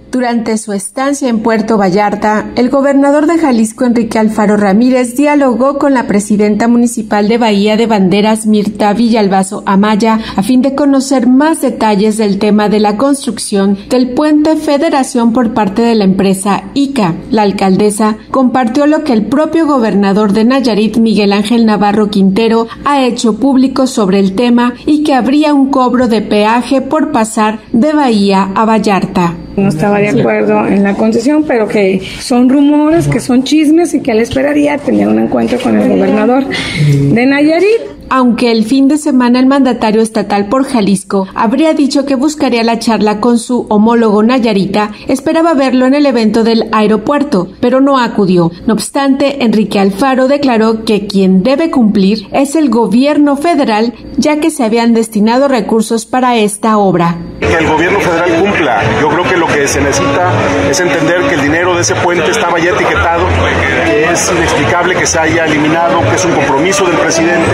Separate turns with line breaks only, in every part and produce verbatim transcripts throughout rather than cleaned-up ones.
Durante su estancia en Puerto Vallarta, el gobernador de Jalisco, Enrique Alfaro Ramírez, dialogó con la presidenta municipal de Bahía de Banderas, Mirta Villalbazo Amaya, a fin de conocer más detalles del tema de la construcción del puente Federación por parte de la empresa I C A. La alcaldesa compartió lo que el propio gobernador de Nayarit, Miguel Ángel Navarro Quintero, ha hecho público sobre el tema y que habría un cobro de peaje por pasar de Bahía a Vallarta.
No estaba de acuerdo en la concesión, pero que son rumores, que son chismes y que él esperaría tener un encuentro con el gobernador de Nayarit.
Aunque el fin de semana el mandatario estatal por Jalisco habría dicho que buscaría la charla con su homólogo nayarita, esperaba verlo en el evento del aeropuerto, pero no acudió. No obstante, Enrique Alfaro declaró que quien debe cumplir es el gobierno federal, ya que se habían destinado recursos para esta obra.
Que el gobierno federal cumpla. Yo creo que lo que se necesita es entender que el dinero de ese puente estaba ya etiquetado, que es inexplicable que se haya eliminado, que es un compromiso del presidente,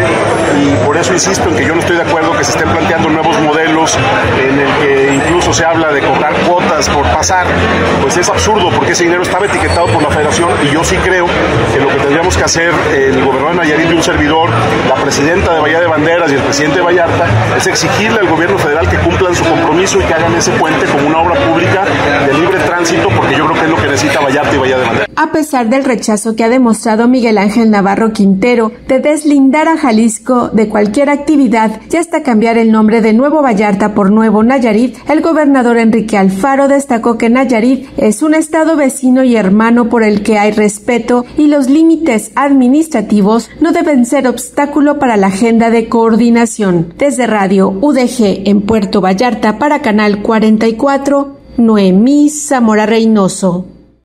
y por eso insisto en que yo no estoy de acuerdo que se estén planteando nuevos modelos en el que incluso se habla de cobrar cuotas por pasar. Pues es absurdo, porque ese dinero estaba etiquetado por la federación, y yo sí creo que lo que tendríamos que hacer el gobernador de Nayarit y un servidor, la presidenta de Bahía de Banderas y el presidente de Vallarta, es exigirle al gobierno federal que cumplan su compromiso y que hagan ese puente como una obra pública de libre tránsito, porque yo creo que es lo que necesita Vallarta y Bahía de Banderas.
A pesar del rechazo que ha demostrado Miguel Ángel Navarro Quintero de deslindar a Jalisco de cualquier actividad y hasta cambiar el nombre de Nuevo Vallarta por Nuevo Nayarit, el gobernador Enrique Alfaro destacó que Nayarit es un estado vecino y hermano por el que hay respeto y los límites administrativos no deben ser obstáculo para la agenda de coordinación. Desde Radio U D G en Puerto Vallarta para Canal cuarenta y cuatro, Noemí Zamora Reynoso.